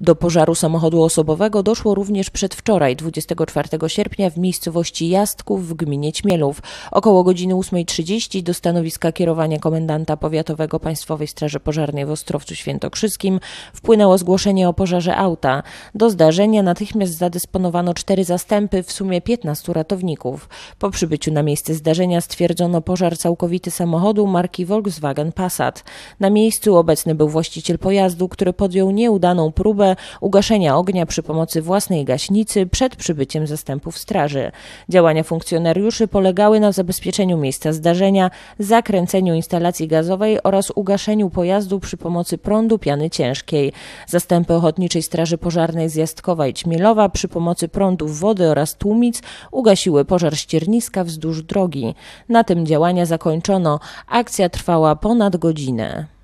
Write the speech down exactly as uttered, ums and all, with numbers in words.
Do pożaru samochodu osobowego doszło również przedwczoraj, dwudziestego czwartego sierpnia, w miejscowości Jastków w gminie Ćmielów. Około godziny ósmej trzydzieści do stanowiska kierowania komendanta powiatowego Państwowej Straży Pożarnej w Ostrowcu Świętokrzyskim wpłynęło zgłoszenie o pożarze auta. Do zdarzenia natychmiast zadysponowano cztery zastępy, w sumie piętnastu ratowników. Po przybyciu na miejsce zdarzenia stwierdzono pożar całkowity samochodu marki Volkswagen Passat. Na miejscu obecny był właściciel pojazdu, który podjął nieudaną próbę ugaszenia ognia przy pomocy własnej gaśnicy przed przybyciem zastępów straży. Działania funkcjonariuszy polegały na zabezpieczeniu miejsca zdarzenia, zakręceniu instalacji gazowej oraz ugaszeniu pojazdu przy pomocy prądu piany ciężkiej. Zastępy Ochotniczej Straży Pożarnej z Jastkowa i Ćmielowa przy pomocy prądów wody oraz tłumic ugasiły pożar ścierniska wzdłuż drogi. Na tym działania zakończono. Akcja trwała ponad godzinę.